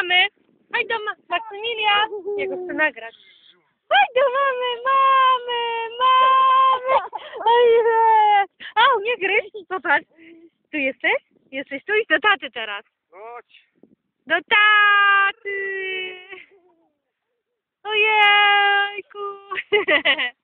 mamy. Chodź do Maksymilian. Ja go chcę nagrać. Chodź do mamy, mamy. Ojej. Au, nie gryź. Popatrz. Tu jesteś? Jesteś tu? Idź do taty teraz. Chodź. Do taty. Ojejku.